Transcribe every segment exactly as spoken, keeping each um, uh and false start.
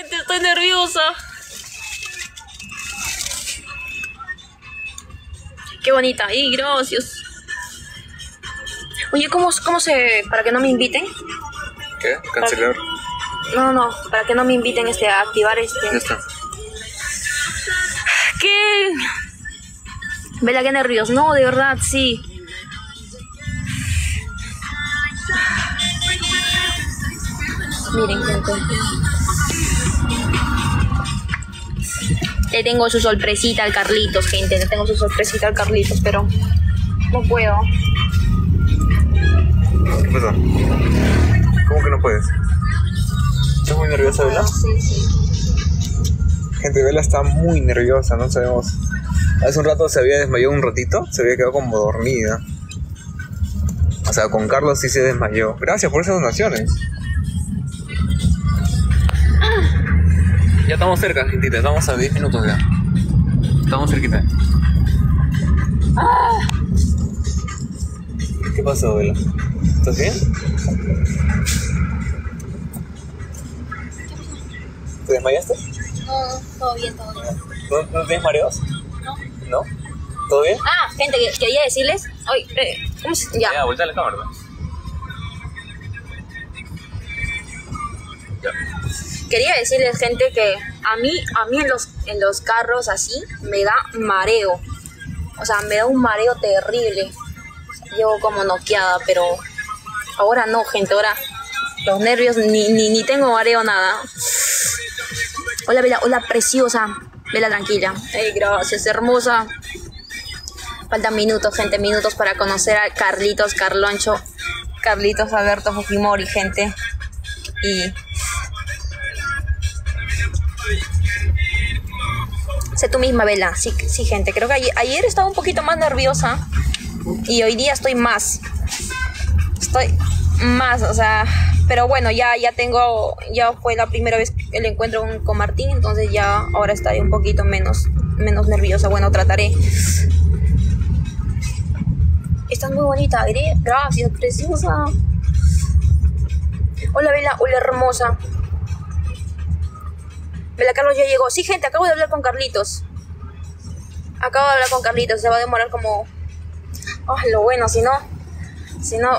gente, estoy nerviosa. Qué bonita. Y gracias. Oye, ¿cómo, cómo se... para que no me inviten? ¿Qué? ¿Cancelar? No, no, para que no me inviten este, a activar este... Ya está. ¿Qué? Vela, qué nervios. No, de verdad, sí. Miren, gente. Le tengo su sorpresita al Carlitos, gente. Le tengo su sorpresita al Carlitos, pero no puedo. ¿Qué pasa? ¿Cómo que no puedes? ¿Estás muy nerviosa, Bella? Sí, sí. Gente, Bella está muy nerviosa, no sabemos. Hace un rato se había desmayado un ratito, se había quedado como dormida. O sea, con Carlos sí se desmayó. Gracias por esas donaciones. Ya estamos cerca, gentita, estamos a diez minutos ya. Estamos cerquita. ¿Qué pasó, Bella? ¿Estás bien? ¿Te desmayaste? No, todo bien, todo bien. ¿No, no tienes mareos? No. ¿No? ¿Todo bien? Ah, gente, que- quería decirles... Ay, eh, ¿cómo se...? Ya. Ya, vuelta a la cámara. Ya. Quería decirles, gente, que a mí, a mí en los, en los carros así me da mareo. O sea, me da un mareo terrible. Llevo como noqueada, pero ahora no, gente. Ahora los nervios, ni, ni, ni tengo mareo, nada. Hola, Bella. Hola, preciosa. Bella, tranquila. Hey, gracias, hermosa. Faltan minutos, gente. Minutos para conocer a Carlitos, Carloncho, Carlitos Alberto Fujimori, gente. Y... sé tú misma, Bella. Sí, sí, gente. Creo que ayer, ayer estaba un poquito más nerviosa. Y hoy día estoy más. Estoy más, o sea... pero bueno, ya, ya tengo... ya fue la primera vez que el encuentro con, con Martín. Entonces ya ahora estaré un poquito menos, menos nerviosa. Bueno, trataré. Estás muy bonita. Gracias, preciosa. Hola, Bella. Hola, hermosa. Bella, Carlos ya llegó. Sí, gente, acabo de hablar con Carlitos. Acabo de hablar con Carlitos. Se va a demorar como... oh, lo bueno, si no... Si no...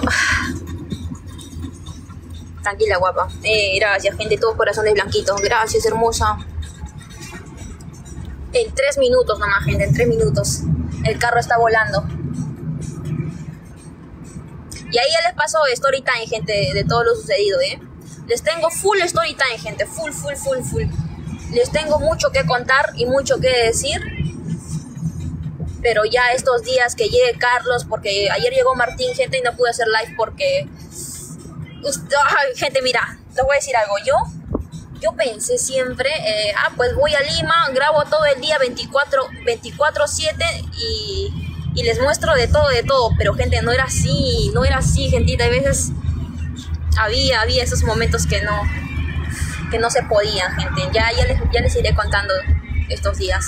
tranquila, guapa. Eh, gracias, gente. Todos corazones blanquitos. Gracias, hermosa. En tres minutos nomás, gente. En tres minutos. El carro está volando. Y ahí ya les paso story time, gente, de, de todo lo sucedido, ¿eh? Les tengo full story time, gente. Full, full, full, full. Les tengo mucho que contar y mucho que decir. Pero ya estos días que llegue Carlos, porque ayer llegó Martín, gente, y no pude hacer live porque... ay, gente, mira, les voy a decir algo. Yo, yo pensé siempre, eh, ah, pues voy a Lima, grabo todo el día veinticuatro siete y, y les muestro de todo, de todo. Pero, gente, no era así, no era así, gentita. A veces había, había esos momentos que no... que no se podían, gente. Ya, ya, les, ya les iré contando estos días.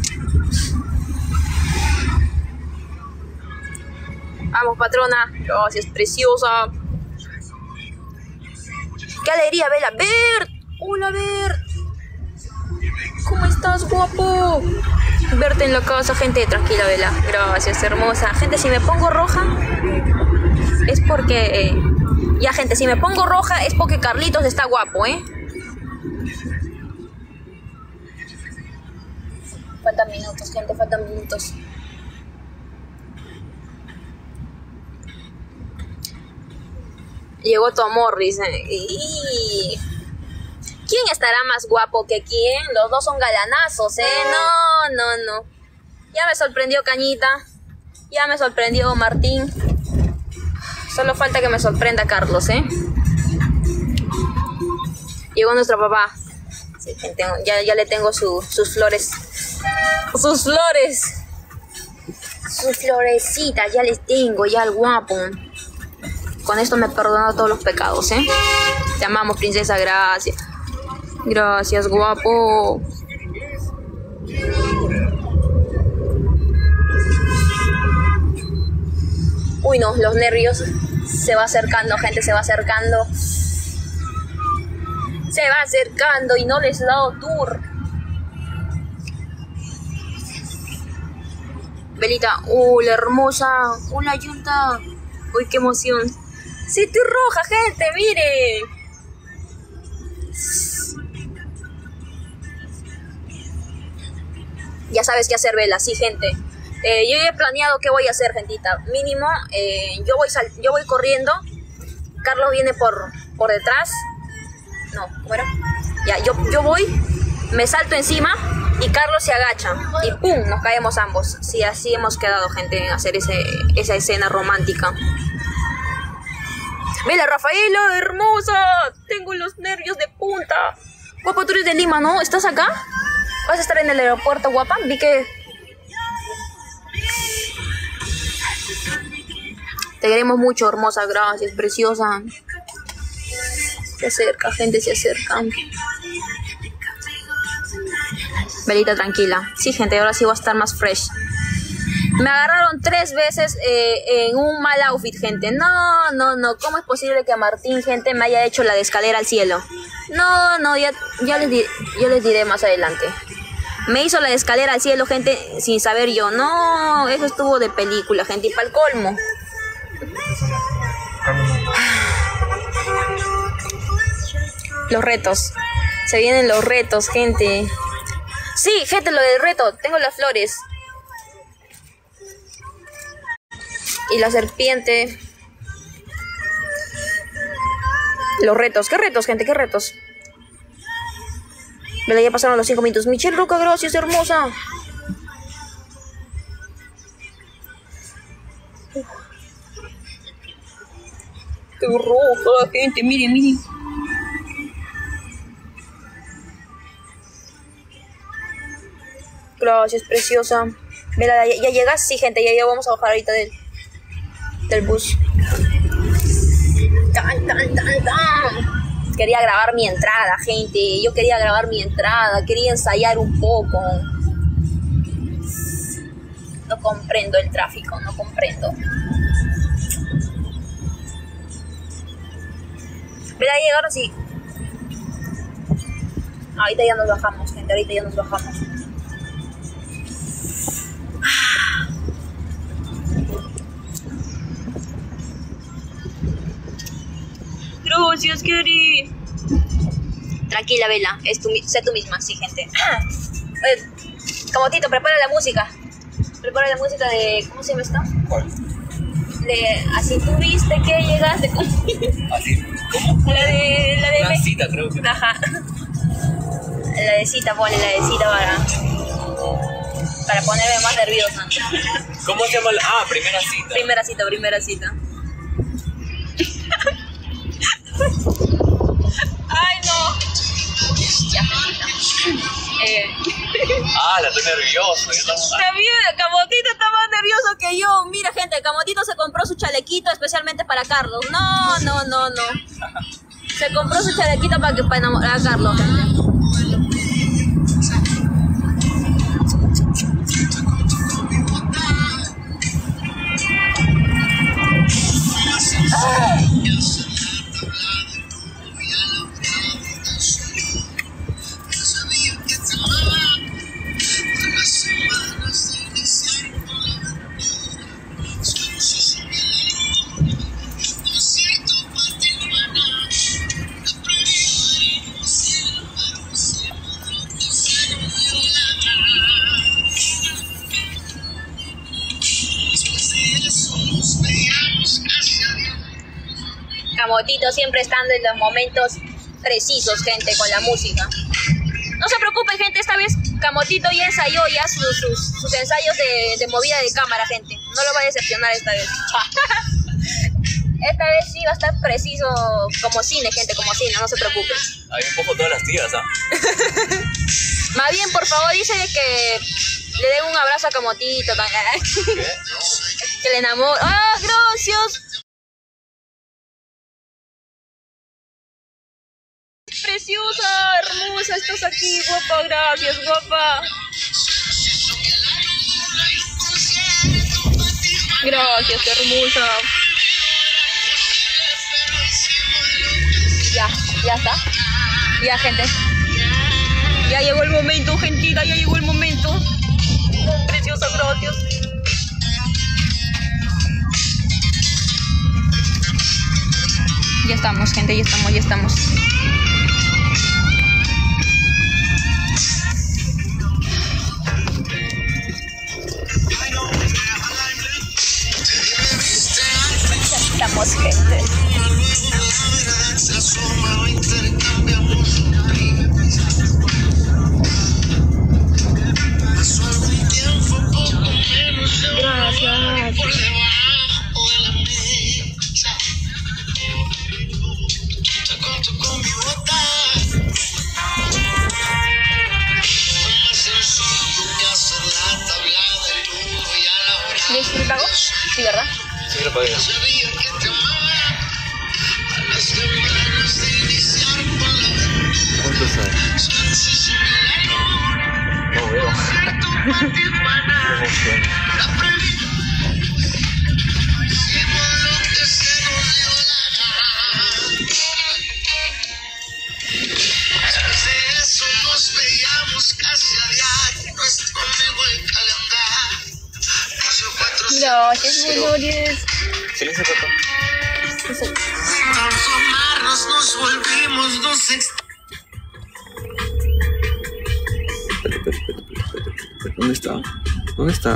Vamos, patrona. Gracias, preciosa. ¡Qué alegría, Bella! ¡Bert! ¡Hola, Bert! ¿Cómo estás, guapo? Verte en la casa, gente. Tranquila, Bella. Gracias, hermosa. Gente, si me pongo roja es porque... Eh, ya, gente, si me pongo roja es porque Carlitos está guapo, ¿eh? Faltan minutos, gente, faltan minutos. Llegó tu amor, dice. Y... ¿quién estará más guapo que quién? Los dos son galanazos, ¿eh? No, no, no. Ya me sorprendió Cañita. Ya me sorprendió Martín. Solo falta que me sorprenda Carlos, ¿eh? Llegó nuestro papá. Sí, gente, ya, ya le tengo su, sus flores. Sus flores. Sus florecitas, ya les tengo, ya el guapo. Con esto me he perdonado todos los pecados, ¿eh? Te amamos, princesa, gracias. Gracias, guapo. Uy, no, los nervios. Se va acercando, gente, se va acercando. Se va acercando y no les he dado tour. Belita, uh, la hermosa. Hola, Yunta. Uy, qué emoción. Sí, estoy roja, gente, mire. Ya sabes qué hacer, Vela, sí, gente. Eh, yo ya he planeado qué voy a hacer, gentita. Mínimo, eh, yo, voy sal yo voy corriendo. Carlos viene por, por detrás. No, ¿cómo era? Ya, yo, yo voy, me salto encima y Carlos se agacha. Y ¡pum! Nos caemos ambos. Sí, así hemos quedado, gente, en hacer ese, esa escena romántica. Vela, Rafaela, hermosa. Tengo los nervios de punta. Guapa, tú eres de Lima, ¿no? ¿Estás acá? ¿Vas a estar en el aeropuerto, guapa? Vi que... Te queremos mucho, hermosa. Gracias, preciosa. Se acerca, gente, se acerca. Belita, tranquila. Sí, gente, ahora sí voy a estar más fresh. Me agarraron tres veces eh, en un mal outfit, gente. No, no, no. ¿Cómo es posible que Martín, gente, me haya hecho la de escalera al cielo? No, no, ya, ya, les, di ya les diré más adelante. Me hizo la de escalera al cielo, gente, sin saber yo. No, eso estuvo de película, gente. Y para el colmo. Los retos. Se vienen los retos, gente. Sí, gente, lo del reto. Tengo las flores. Y la serpiente. Los retos. ¿Qué retos, gente? ¿Qué retos? Vela, ya pasaron los cinco minutos. Michelle Roca, gracias, hermosa. Uf. Qué roja, gente. Miren, miren. Gracias, preciosa. Vela, ¿ya, ya llegas? Sí, gente, ya, ya vamos a bajar ahorita del, del bus. Tan, tan, tan, tan. Quería grabar mi entrada, gente. Yo quería grabar mi entrada. Quería ensayar un poco. No comprendo el tráfico, no comprendo. Vela, ya llegaron, sí. Ahorita ya nos bajamos, gente. Ahorita ya nos bajamos. Gracias, Keri. Tranquila, Vela. Es tu, sé tú misma, sí, gente. Eh, Camotito, prepara la música. Prepara la música de... ¿Cómo se llama esto? ¿Cuál? De... Así tú viste que llegaste. ¿Así? ¿Cómo? La de... La de... La cita, creo que. Ajá. La de cita, ponle la de cita para... Para ponerme más nerviosa. ¿Cómo se llama? La... Ah, primera cita. Primera cita, primera cita. Ay, no. Ya, eh. Ah, la estoy nervioso. También, Camotito está más nervioso que yo. Mira, gente, Camotito se compró su chalequito especialmente para Carlos. No, no, no, no. Se compró su chalequito para, que, para enamorar a Carlos, gente. ¡Ah! Camotito siempre estando en los momentos precisos, gente, con la música. No se preocupen, gente, esta vez Camotito ya ensayó ya sus, sus, sus ensayos de, de movida de cámara, gente. No lo va a decepcionar esta vez. Esta vez sí va a estar preciso como cine, gente, como cine, no se preocupen. Ahí un poco todas las tías, ¿ah? Más bien, por favor, dice que le den un abrazo a Camotito. ¿Qué? No. Que le enamore. ¡Ah, gracias! Preciosa, hermosa, estás aquí, guapa, gracias, guapa. Gracias, hermosa. Ya, ya está. Ya, gente. Ya llegó el momento, gentita, ya llegó el momento. Oh, preciosa, gracias. Ya estamos, gente, ya estamos, ya estamos. Ya estamos, gente. ¿Ya hiciste el pago? Sí, ¿verdad? Sí, lo pagué. ¿Cuánto sale? No veo. Gracias, Dolores. Silencio, papá. Transformarnos nos volvimos dos ex... ¿Dónde está? ¿Dónde está?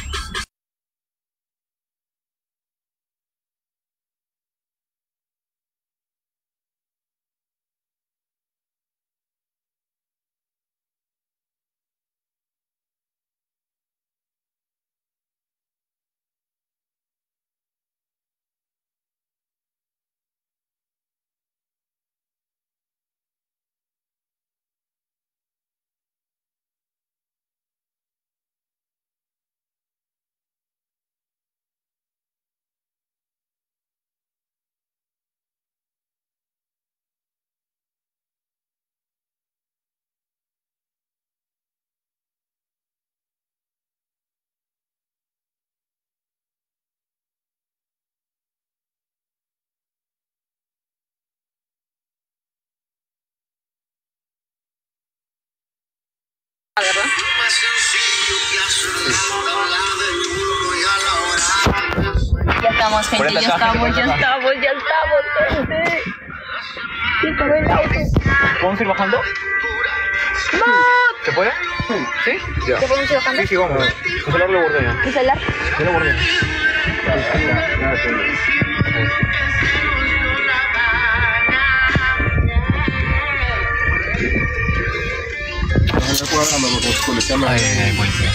¿Verdad? Ya estamos, gente, ya estamos, ya estamos, ya estamos, gente. ¿Quién tomó el auto? ¿Podemos ir bajando? ¡No! ¿Se puede? ¿Sí? Ya. ¿Ya podemos ir bajando? Sí, sí, vamos. El celular lo guardé ya. ¿El celular? Yo lo guardé. Ay, ay, ay, buenísimo.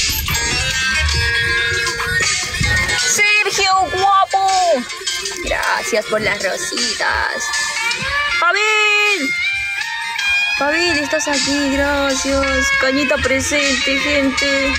¡Sergio, guapo! Gracias por las rositas. ¡Pabil! Pabil, estás aquí, gracias. Cañita presente, gente.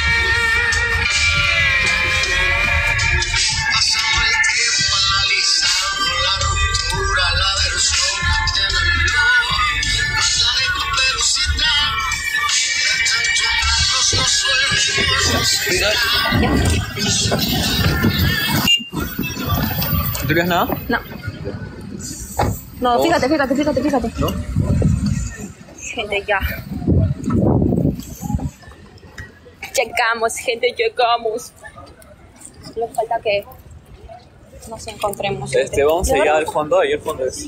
¿No te nada? No. No, fíjate, fíjate, fíjate, fíjate. ¿No? Gente, ya. Llegamos, gente, llegamos. Solo falta que nos encontremos. gente. Este, vamos ¿De allá verdad? al fondo, ahí al fondo es.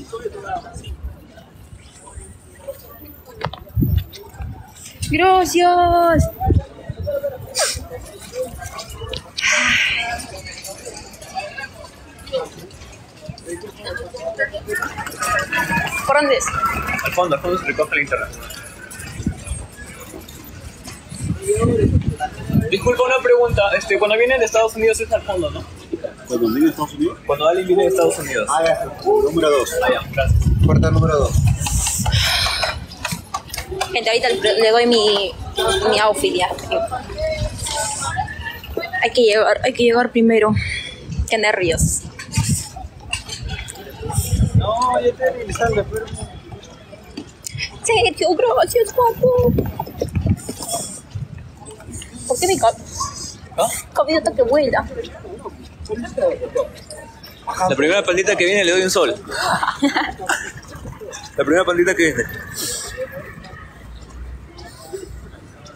Gracias. ¿Por dónde es? Al fondo, al fondo se recoge el internet. Disculpa una pregunta, este, cuando vienen de Estados Unidos es al fondo, ¿no? ¿Cuando viene de Estados Unidos? Cuando alguien viene de Estados Unidos. Ah, ya, número dos. Ah, ya, gracias. Puerta número dos. Gente, ahorita le le doy mi, mi outfit ya. Hay que llegar, hay que llegar primero. Qué nervios. No, ya estoy regresando, pero... Sergio, gracias, guapo. ¿Por qué mi cabello? ¿Ah? Cabello que vuela. La primera pandita que viene le doy un sol. La primera pandita que viene.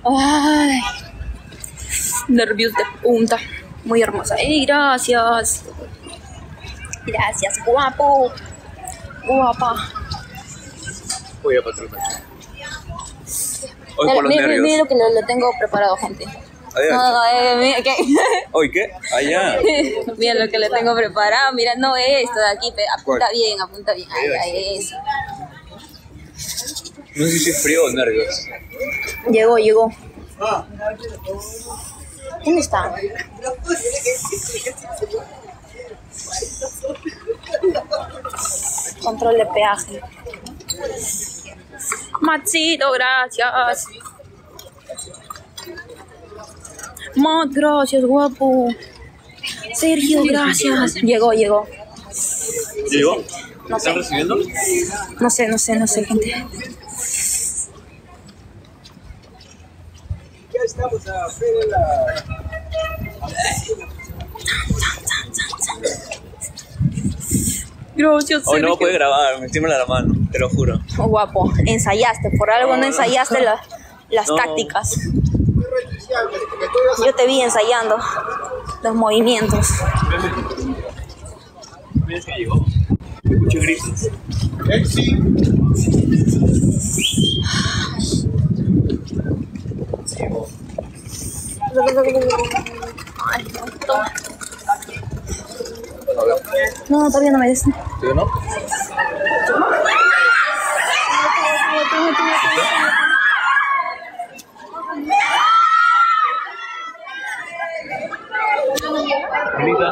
Ay, nervios de punta. Muy hermosa. ¡Ey, gracias! Gracias, guapo. Guapa. Voy a patrón. Hoy Mira, por los mira, nervios. mira lo que le, le tengo preparado, gente. Adiós. No, no, eh, mira, ¿qué? ¿Hoy qué? Allá. Mira lo que le tengo preparado. Mira, no esto de aquí. pe- Apunta ¿Cuál? bien, apunta bien. Ay, ay, eso. No sé si es frío o nervios. Llegó, llegó. ¿Dónde está? Control de peaje. Maxito, gracias. Matt, gracias, guapo. Sergio, gracias. Llegó, llegó. ¿Llegó? No sé. ¿Están recibiendo? No sé, no sé, no sé, gente. Ya estamos a fe de la... Gracias, Hoy no Sergio. puede grabar, me tiembla la mano, te lo juro. Oh, guapo, ensayaste, por algo no, No, no. ensayaste la- las No. tácticas. Yo te vi ensayando los movimientos. Mira que llegó. Escucho gritos. Ay, no, toma. No, todavía no me des. ¿Sí o no? Grita.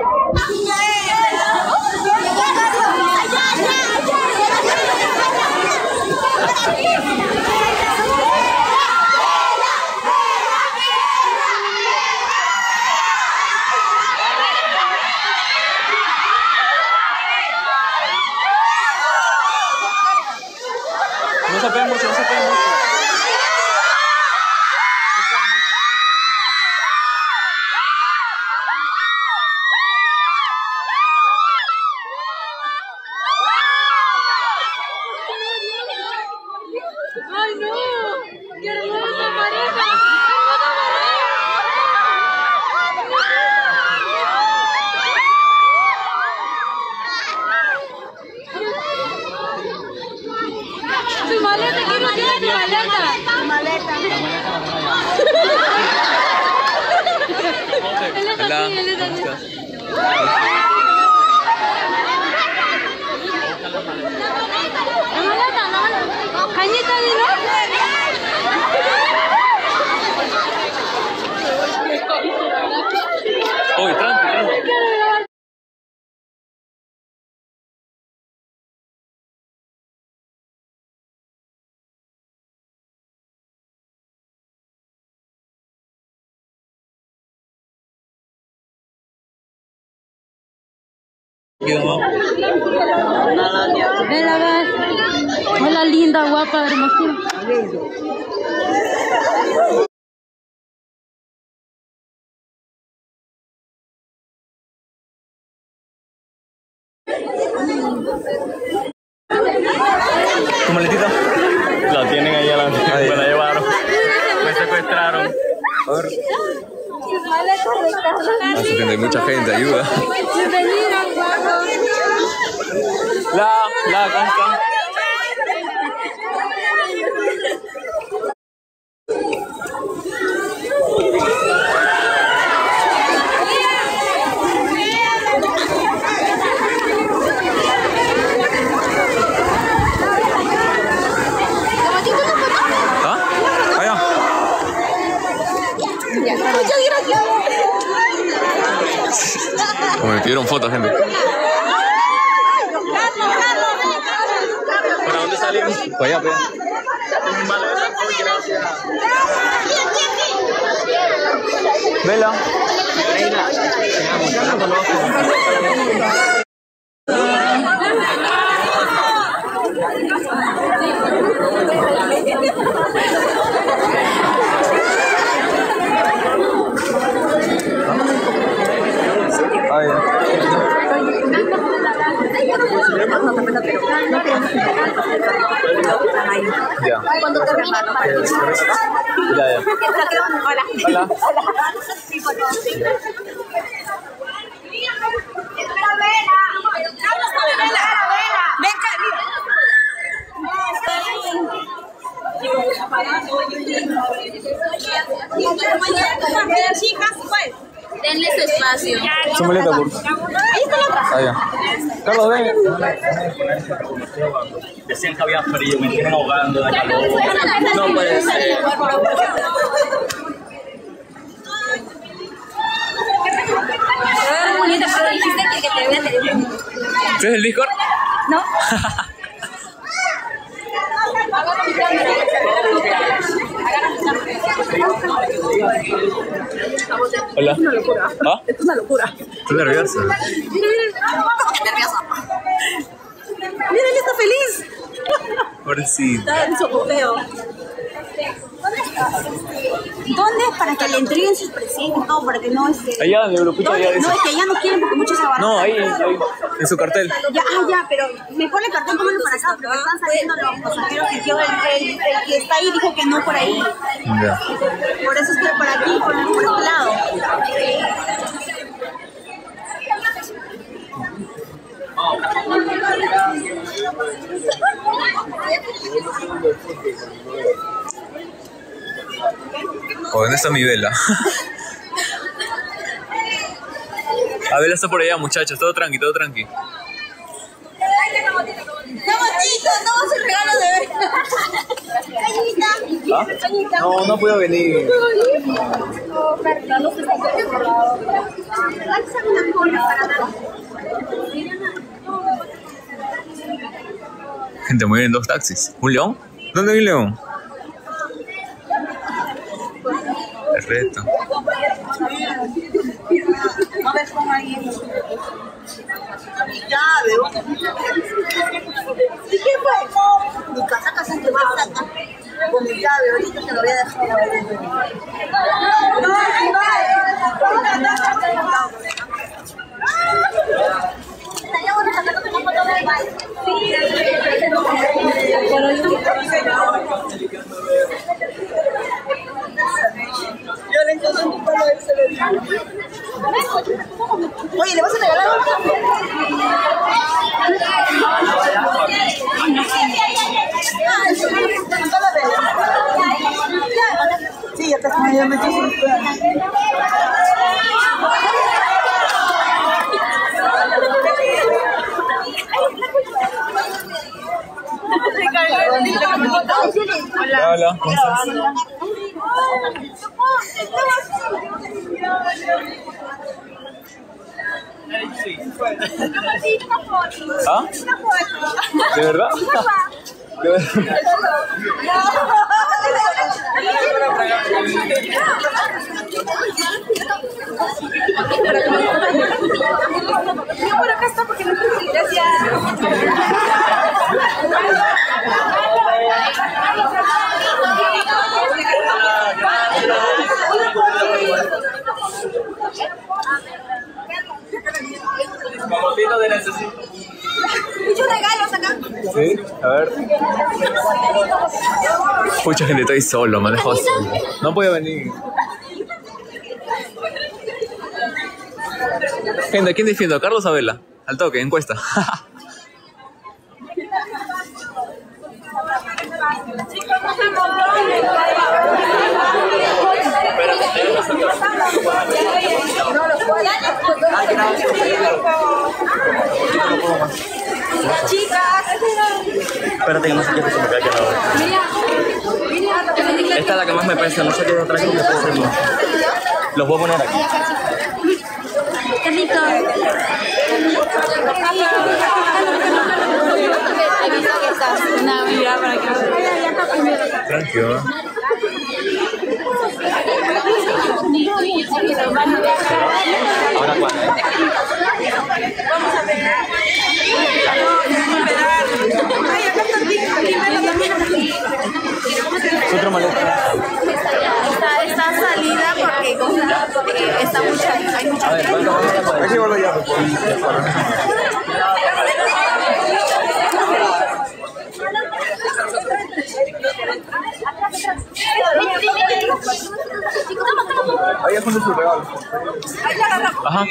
No se pegue mucho, no se pegue mucho. ¡Ay, no! ¡Qué hermosa pareja! ¡Su maleta! ¿Quién no tiene su maleta? ¡Su maleta! Él es Hola, así, él es ¿cómo así. estás? La maleta, la maleta. Cañita, dilo. Uy, tranqui, tranqui. Yo, Ven a ver. Hola, linda, guapa, hermosura. ¿tu maletita? La tienen ahí adelante, Ahí. me la llevaron, me secuestraron. A ver. Ah, sí, hay mucha gente, ayuda. Bienvenida, guapa. La, la, ¿cómo está? ¿Ah? Allá. Muchas gracias. Como me pidieron fotos, gente. ¿Para dónde salimos? Para allá, para allá. Vela. Ay, ya. Cuando termine, Ya, ya. Hola. Hola. Sí, por favor, sí. Espera, vela. Vela, vela. Ven, chicas, pues. Denle su espacio. Su maleta, por favor. Ahí está la otra. Ah, ya. Carlos, ven. Decían que había frío, me tienen ahogando de calor. No puede ser. Bonita, pero dijiste que te vea teléfono. ¿Tú eres el Discord? ¿No? Hola. Es una locura. ¿Ah? Es una locura. ¿Estás nerviosa? Nerviosa. Mira, él está feliz. Pobrecita. Está en su apogeo. ¿Dónde? Para que le entreguen sus presentes, todo, para que no esté. Allá, en Europucha, allá dice. No, es que allá no quieren porque muchos se abarrotan. No, ahí, ahí, en su cartel. Ya, ah, ya, pero mejor el cartón póngalo para acá, porque están saliendo los pasajeros y yo, el, el, el que está ahí dijo que no por ahí. Ya. Por eso es que por aquí, por, por este lado. ¿O dónde está mi vela? A ver, está por allá, muchachos. Todo tranqui, todo tranqui. ¡Qué bonito! ¡Toma su regalo de ver! ¡Cañita! ¿Ah? No, no puedo venir. Gente, muy bien, dos taxis. ¿Un león? ¿Dónde hay un león? Perfecto. No ves cómo ahí. Ya, de una. ¿Y qué fue? Mi casaca se te va a sacar con mi llave. Ahorita te lo voy a dejar. No, estaría bueno sacarte una foto del baile. Sí. Yo le encontré un palo excelente. Oye, ¿le vas a regalar algo? Sí, ya está, ya me estoy. Hola, hola. ¿Cómo estás? ¿Ah? ¿De verdad? ¿De verdad? Yo por acá está porque no quiero ir. Gracias. Mamotito de necesito. Muchos regalos acá. Sí, a ver. Mucha gente, estoy solo, me dejó solo. No puedo venir. Gente, ¿a quién defiendo? ¿A Carlos o a Vela? Al toque, encuesta. Chicas. Espérate que no sé qué se me cae la hora. Esta es la que más me pesa, no sé qué otra que me pesa más. Los voy a poner aquí. Qué rico. Una mira para que Tranquilo. Ahora cuál, ¿eh? Vamos a ver. Ay, acá está aquí. Otra maleta. Está, está salida porque, porque está mucha, hay mucha. A ver, ¿cuánto vamos a Hay que llevarlo ya. Atrás, atrás. ahí es donde su regalo. Ajá.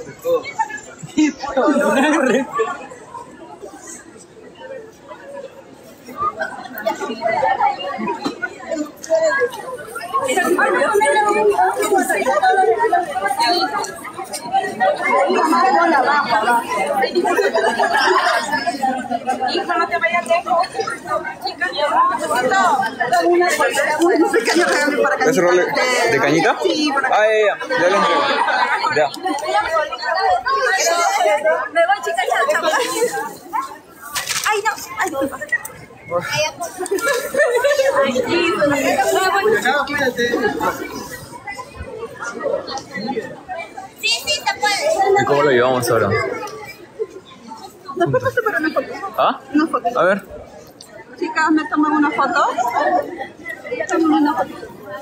Hijo, no te vayas lejos. Un pequeño regalo para ¿Ese rol de cañita? Sí, para Ah, ya, ya, ya le entrego. Ya. Me voy, chica, chao, chao. Ay, no, ay, disculpa. Sí, sí, te puedes. ¿Y cómo lo llevamos ahora? Después paso para una foto. ¿Ah? Una foto. A ver. Chicas, ¿me toman una foto? Toman una foto.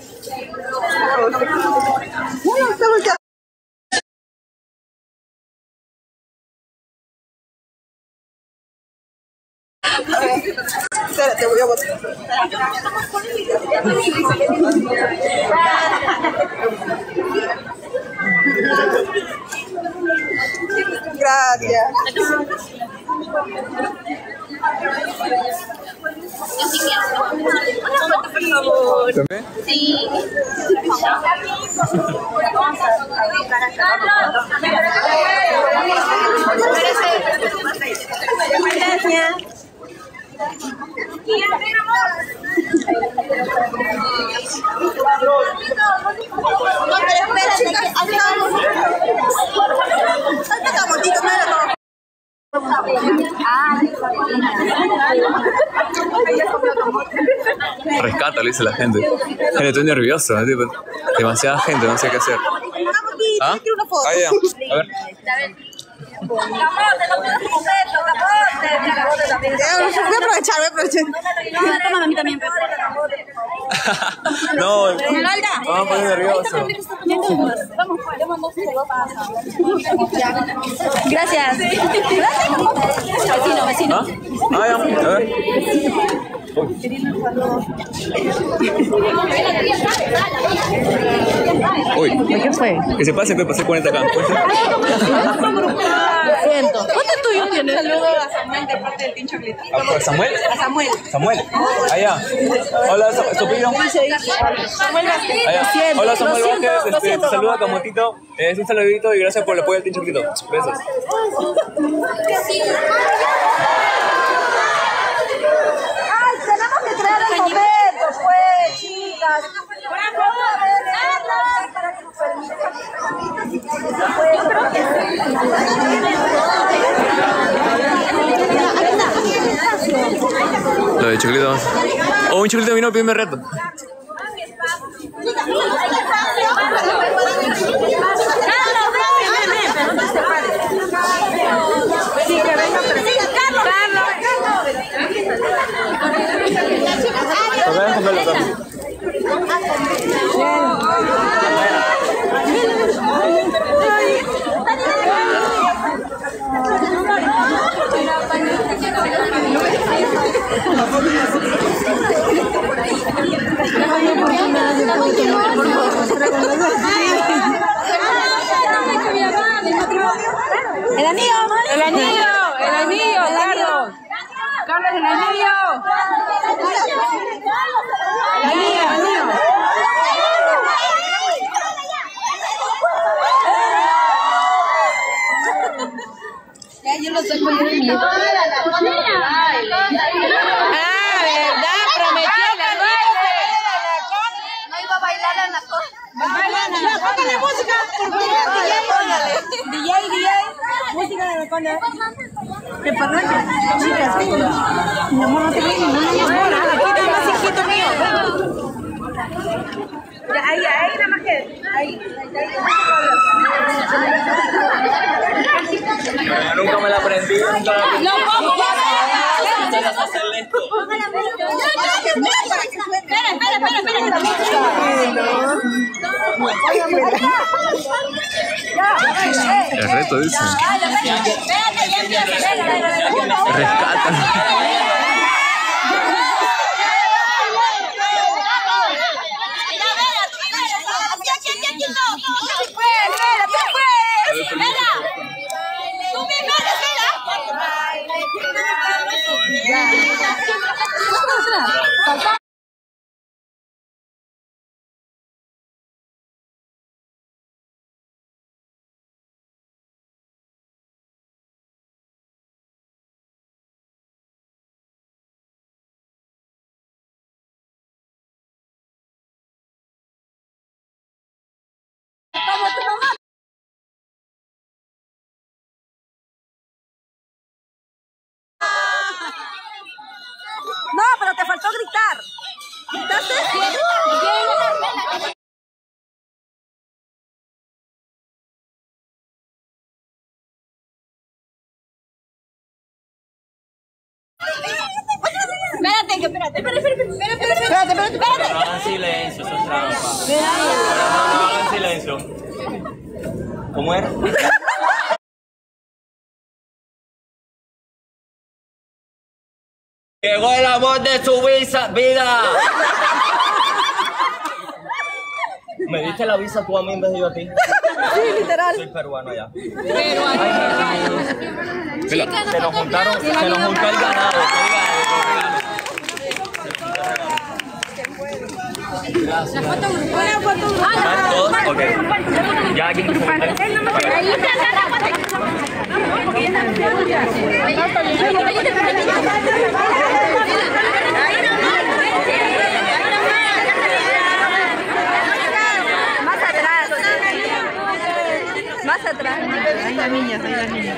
Bueno, está volteado. Espérate, voy a botar. Gracias. Yo sí quiero. Una foto, por favor. ¿También? Sí. Gracias. No, pero espérate, que acá. Salta camotito, me lo Rescata, le dice la gente. Gente, estoy nervioso. ¿No? Tipo, demasiada gente, no sé qué hacer. ¿Ah? quiero una foto. Ah, ya. A ver. Camote, no puedo comer, camote. También. Voy a aprovechar, voy a aprovechar. Toma a mí también. No, vamos a poner nervioso. Gracias. Vecino, vecino. ¿Ah? Ah, ya. A ver. Uy. ¿Qué fue? Que se pase, que pasé cuarenta acá. Siento. ¿Cuánto es tuyo tienes? Saludo a Samuel de parte del Team Chocolate. ¿A Samuel? A Samuel. Samuel. Allá. Hola, Sa- ¿tu apellido? Samuel Vázquez. Allá. Hola, Samuel Lo siento, Vázquez. lo Este, siento, te saluda Camotito. Es un saludito y gracias por el apoyo del Team Chocolito. Besos. Ay, tenemos que crear el momento, pues, chicas. Para que nos Lo de Chocolito. Oh, un Chocolito vino a pedirme reto. Sí, que venga, pero... Acá en comerlo, Carlos. El anillo, El anillo, el anillo, Carlos. Carlos, el anillo. El anillo, el anillo. Ya, yo lo saco yo de mi... Ah, ¿verdad? Prometí el baile. No iba a bailar en la cosa. Póngale música, por favor. D J, D J. Música de Recona. ¿Qué pasa? Chicas, mi amor, no te veo ninguna amor. Aquí está más hijito mío. Ya, ahí, ahí, nada más que. Ahí, Yo nunca me la aprendí. Nunca la aprendí. Espera, espera, espera, espera. El reto, dice. Rescatan. Falta. No, pero te faltó gritar. ¿Gritaste? Espérate, que espérate, espérate, espérate, espérate, espérate, espérate, espérate. No hagan silencio, eso es trampa. No, no hagan silencio. ¿Cómo era? Llegó el amor de su visa, vida. ¿Me diste la visa tú a mí en vez de yo a ti? Sí, literal. Soy peruano ya. Peruano. Se nos juntaron, se nos juntó el ganado. La foto grupal. Una foto grupal. ¿Todos? Ok. Ya aquí me Más atrás. Más atrás. Ahí la niña, ahí la niña.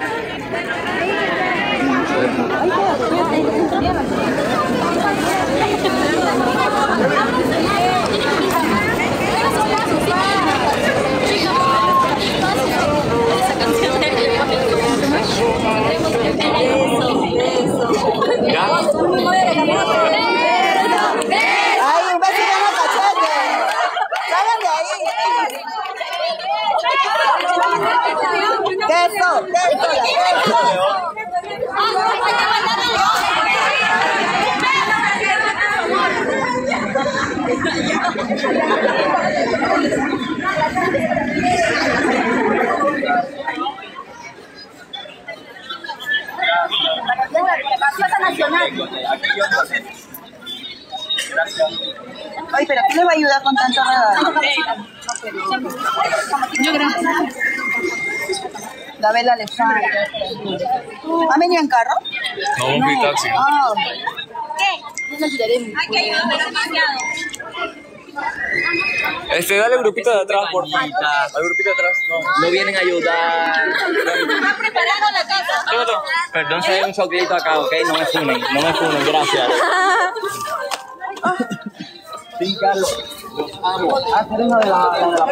Ay, un besito en los cachetes. Salgan de ahí. Queso, queso, queso. Ay, pero ¿quién le va a ayudar con tanto regalo? Yo creo. La vela le falta. ¿Ha venido en carro? No, un no. taxi. Oh. ¿Qué? Este, dale al grupito de atrás, por favor. Al grupito de atrás. No, no vienen a ayudar. Está preparando la casa. Perdón si hay un choquito acá, ¿ok? No me funen, no me funen, gracias. Sí, Carlos. Los amo. Ah, tú eres una de la...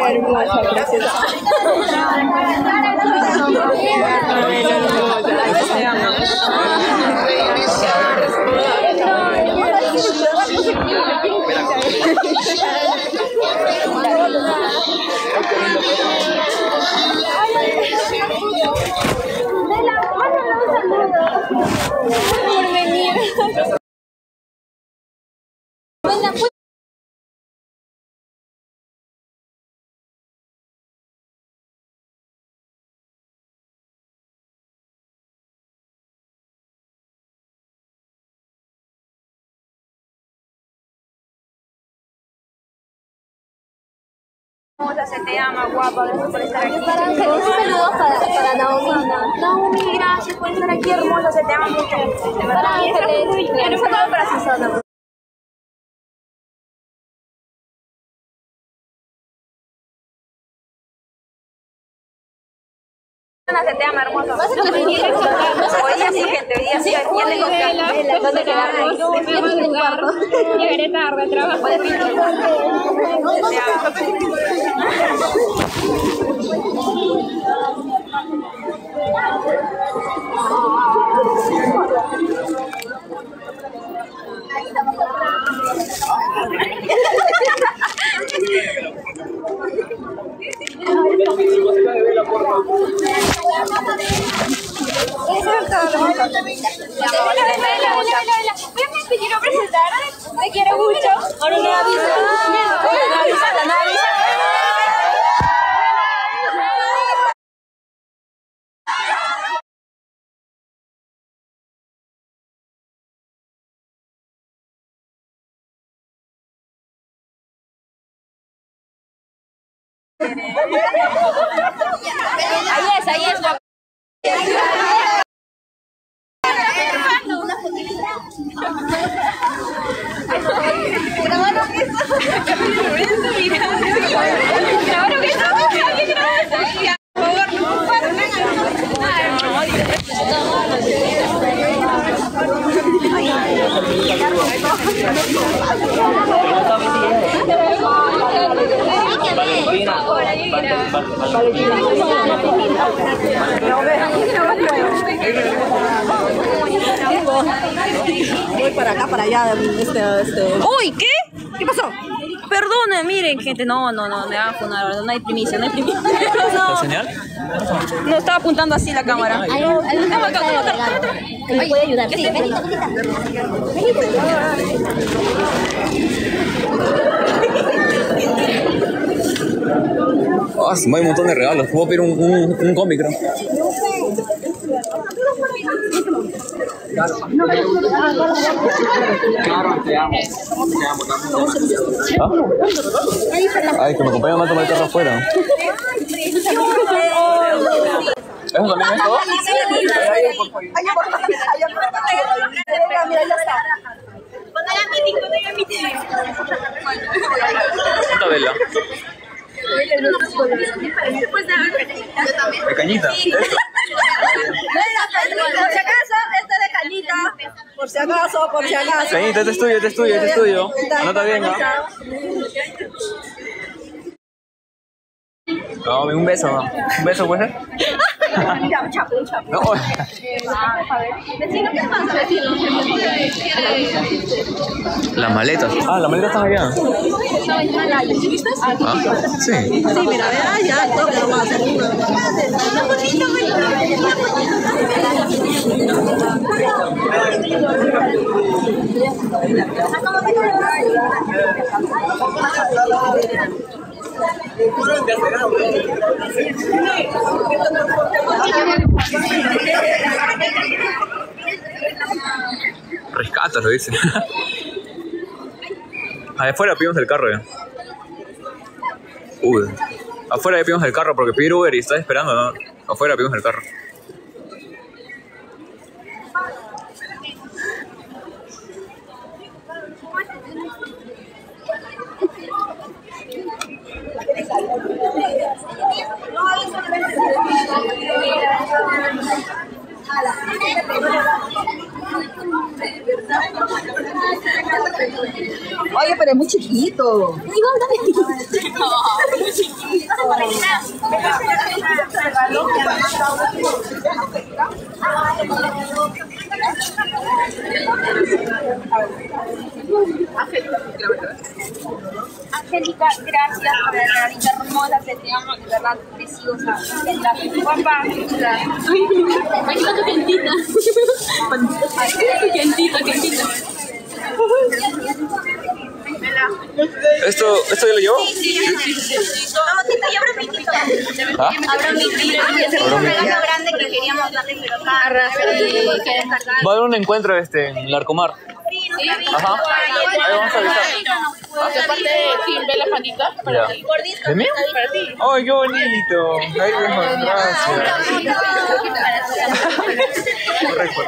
Por venir. Se te ama, guapa, gracias por estar aquí. Para Ángel, un saludo para, para Naomi. Naomi, gracias por estar aquí, hermosa, se te ama mucho. De verdad. Para Ángeles, un saludo para Susana. Se te ama, hermosa. Hoy día sí, gente, hoy día sí, aquí ya tengo que... ¿Dónde quedamos? Llegaré tarde, trabajo. Te quiero mucho. Ahora no avisa. No avisa, no avisa. Ahí es, ahí es. ¿Grabaron eso? ¿Grabaron eso? ¿Alguien grabó eso? Por favor, no. Voy para acá, para allá. Este, este. Uy, ¿qué? ¿Qué pasó? Perdone, miren, gente. No, no, no, me van a funar. No hay primicia, no hay primicia. No. ¿La señal? No, estaba apuntando así la cámara. Hay un hay un Toma acá, toma acá. que me puede ayudar. Sí, ven. Ah, sí, hay un montón de regalos. Puedo pedir un, un, un cómic, creo. ¿Ah? Ay, que me acompañan a tomar el carro afuera. ¿Eso también es todo? Mira, ya está. Esta vela. De cañita. Eso. Por si acaso, este de cañita. Por si acaso, por si acaso. Cañita, este es tuyo, este es tuyo, este es tuyo. Anota bien, ¿no? No, un beso, ¿no? ¿Un beso puede ser? No. Las maletas. Ah, las maletas están allá. ¿Ah? Sí. Sí, mira, verá, ya, toca nomás. Rescata, lo dicen. Afuera pedimos el carro ya. Uy. Afuera ya pedimos el carro porque pide Uber y está esperando, ¿no? Afuera pedimos el carro. Oye, pero es muy chiquito. Angélica, gracias por la regalita hermosa que te amo, de verdad, preciosa. Guapa, ay, qué quentita. Quentita, quentita. ¿Esto, ¿Esto ya lo llevo? Sí, sí, sí. Sí. Vamos, Tito, y abra mi Tito. ¿Ah? Abra mi Tito. Es un regalo grande que queríamos darle, pero acá y que descargar. Va a haber un encuentro este, en Larcomar. Sí, no Ajá. Ahí vamos a avisar. Aparte de Kim, ve la panita para ti. Gordito. ¿De mí? ¡Ay, qué bonito! ¡Ay, gracias! Correcto.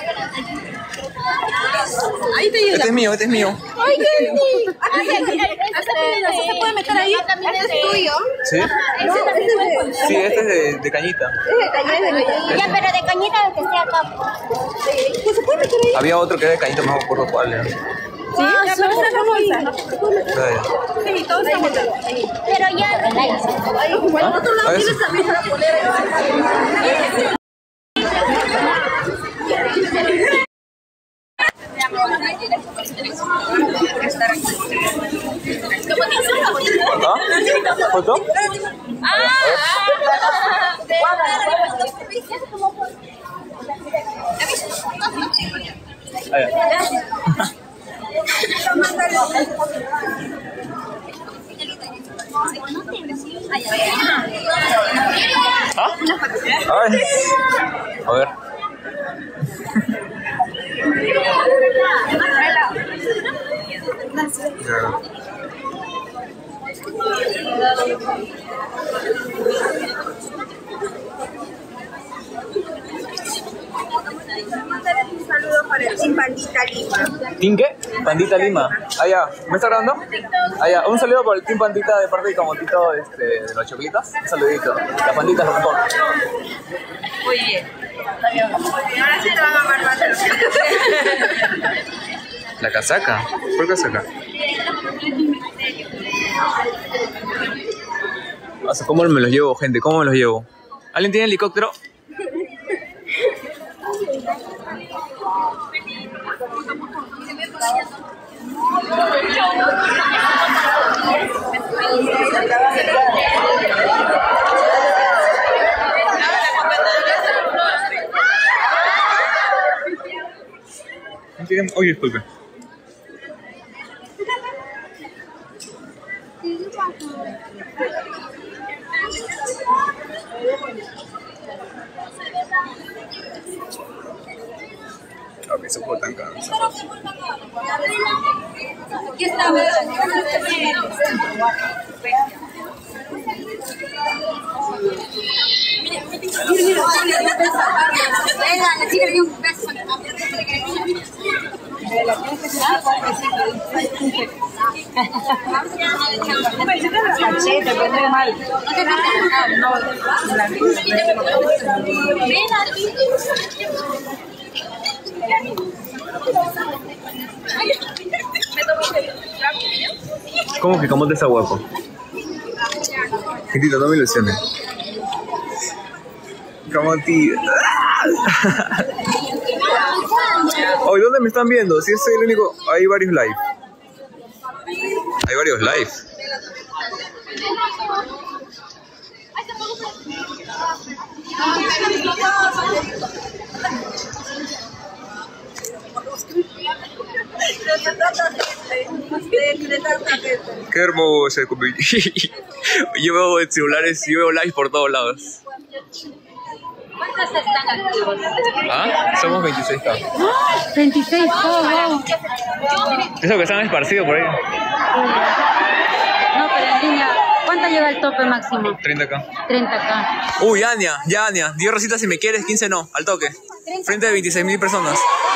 Ahí te ayuda. Este es mío, este es mío. Ay, qué lindo. ¿Eso se puede meter ahí? Este es tuyo. ¿Sí? No, este es de... Sí, este es de, de cañita. Es de cañita. Ya, pero de cañita que esté acá. ¿Qué se puede meter ahí? Había otro que era de cañita, no me acuerdo cuál era. Sí, ya, pero está como ahí. Ay. Sí, todos estamos ahí. Pero ya, Ahí, como al otro lado Ah, tienes eso. también para poner ahí. ¿Ah? ¿Foto? Ah, ya. ¿Ah? Ay. A ver. Un saludo para el Team Pandita Lima. ¿Team qué? Pandita Lima. Allá, ¿me está grabando? Allá, un saludo para el Team Pandita de parte de Camotito este, de los Choplitas. Un saludito. La Pandita lo mejor. Muy bien. Ahora sí te van a amar más. La casaca. ¿Por qué casaca? O sea, ¿cómo me los llevo, gente? ¿Cómo me los llevo? ¿Alguien tiene helicóptero? Oye, disculpe. A mí se fue tan cansado. Aquí está, ¿Cómo que Camote está guapo? Gentito, no me ilusiones. Camoti. Oye, ¿dónde me están viendo? Si es el único. Hay varios live. Hay varios live. Qué hermoso. Yo veo celulares y veo live por todos lados. ¿Cuántos están activos? ¿Ah? Somos veintiséis K. veintiséis, oh, wow. Eso que están esparcidos por ahí. No, pero en línea, ¿cuánto lleva el tope máximo? treinta K. treinta K. Uy, Ania, ya Ania. diez rositas si me quieres, quince no. Al toque. Frente de veintiséis mil personas.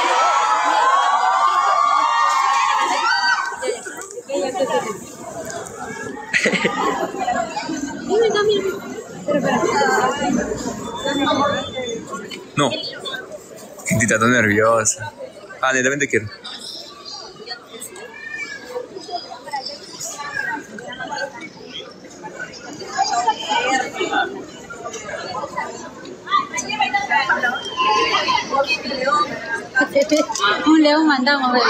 No. Gentita, tan nerviosa. Ah, también te quiero. Un león mandamos, ¿verdad?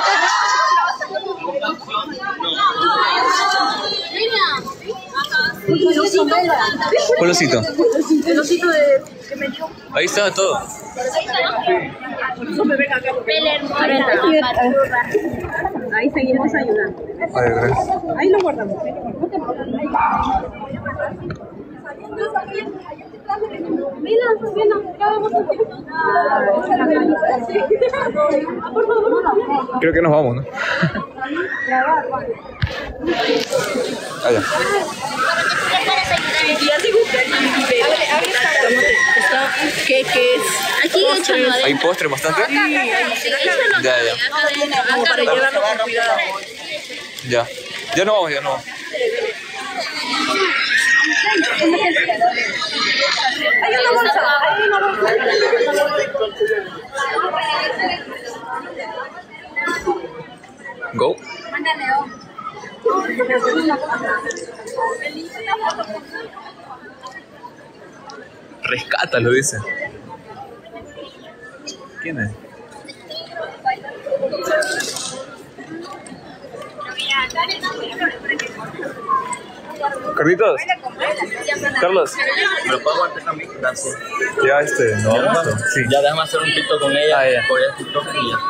Un osito. El osito de que me dio. Ahí está todo. Ahí seguimos ayudando. A ver, gracias. Ahí lo guardamos. Creo que nos vamos, ¿no? Allá. ¿Qué, qué es? Aquí échalo. ¿Hay postre bastante? Ya, ya. Como para llevarlo con cuidado. Ya. Ya no vamos, ya no vamos. Hay una bolsa, hay una bolsa. Go. Rescátalo, dice. ¿Quién es? Carlitos. Carlos. ¿Me lo puedo aguantar también? Gracias. Ya este, no. ¿Ya, Sí. ya déjame hacer un TikTok con ella. Ah, ya. Voy a TikTok y ya.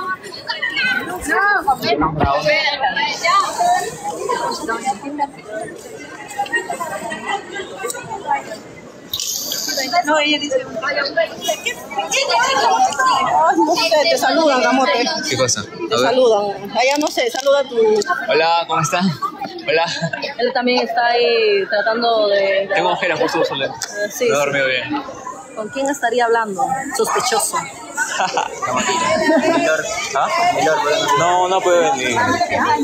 No, ella dice. No sé, te saludan, Camote. ¿Qué cosa? Te saludan. Allá no sé, saluda a tu. Hola, ¿cómo estás? Hola. Él también está ahí tratando de... Tengo ojeras por su soledad. Sí, No he sí. dormido bien. ¿Con quién estaría hablando? Sospechoso. Milor. ¿Ah? Milor, no, no puede venir. ¿Ah?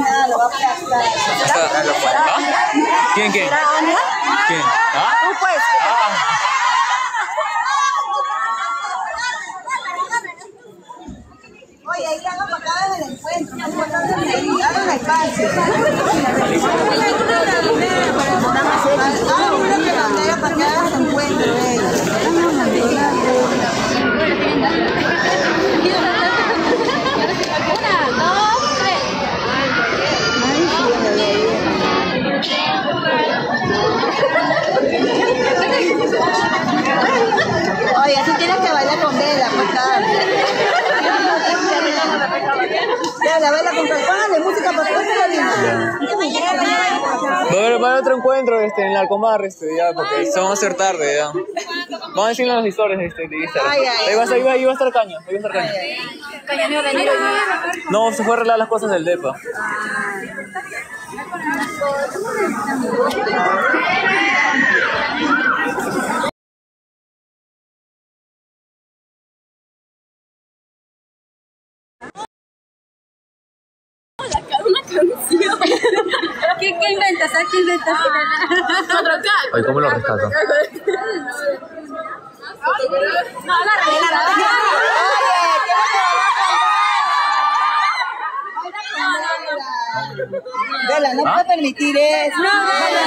¿Quién, quién? ¿Quién? ¿Ah? Tú pues. Ah. Oye, ahí hagan para acá en el encuentro. Hagan espacio. Hagan una bandera para que hagan el encuentro. Oye, tú tienes que bailar con vela, pues Vela, vela con vela. Póngale música para todos los niños. Va a haber, va a haber otro encuentro este, en el Arcomar, este, ya, porque se van a hacer tarde, ya. Vamos a decirle las historias este, de Instagram. Ay, ay, Ahí va, ahí va, ahí va a estar Caña, ahí va a estar Caña. Caña no iba a venir hoy día. No, se fue a arreglar las cosas del depa. ¿Qué, ¿Qué inventas? ¿Ah? ¿Qué inventas? Oye, ¿cómo lo rescato? No, agárrale, agárrale. Vela, no puedo permitir eso. No,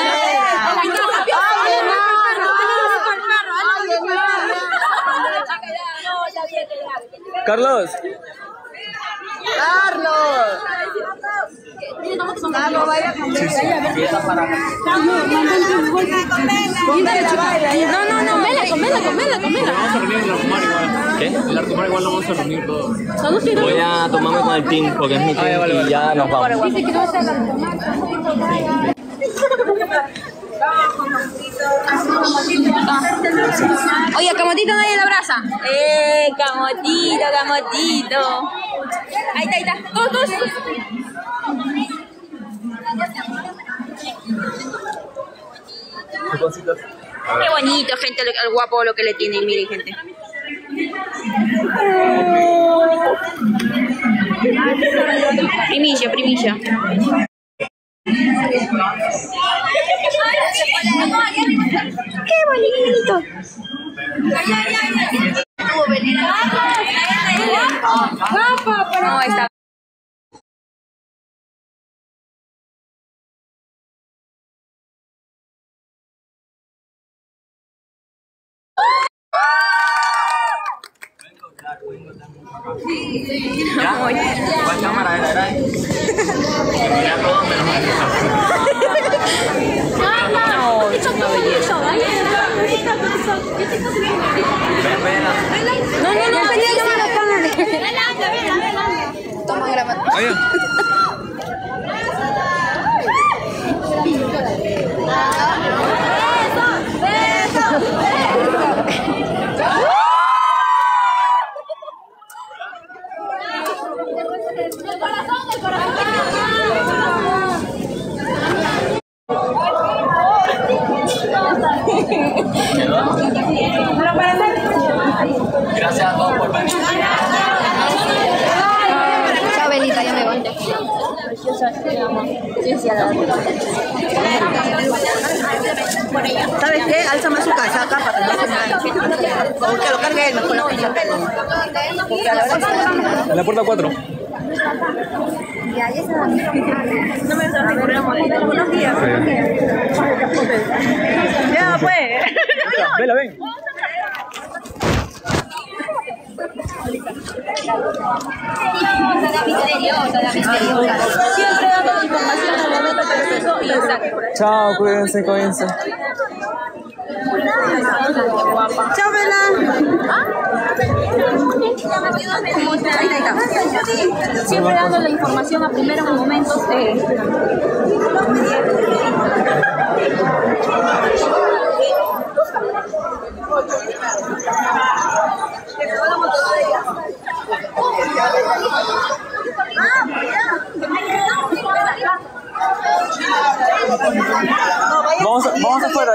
Carlos. Carlos. Carlos, baila con Vela. No, no, no, Vela, con Vela, con Vela, con Vela. Vamos a reunir en el Arcomar igual. ¿Qué? En el Arcomar igual lo vamos a reunir todos. Voy a tomarme con el team porque es mi team Ah, ya, vale, y vale. ya nos vamos. Oye, Camotito nadie lo abraza. Eh, Camotito, Camotito. Ahí está, ahí está. Todos, todos. Qué bonito, gente, al guapo lo que le tienen, miren, gente. Primicia, primicia. ¡Qué bonito! No, ahí está. ¿Cuál cámara era? ¿Era ahí? No, es una belleza. Ven, ven. No, no, no, venía yo me lo Toma, grabando. Gracias a todos por venir. Chao, Belita, ya me voy. Preciosa, te amo. ¿Sabes qué? Alza más su casaca para que no se nada. Porque lo cargue él, mejor lo que yo. En la puerta cuatro. No me vas a recordar buenos días. Ya, pues. Vela, ven. Siempre dando la información al momento preciso y exacto. Chao, cuídense, cuídense. Chao, Vela. Siempre dando la información a primeros momentos. Eh. Ah, ya. Vamos, a, vamos afuera.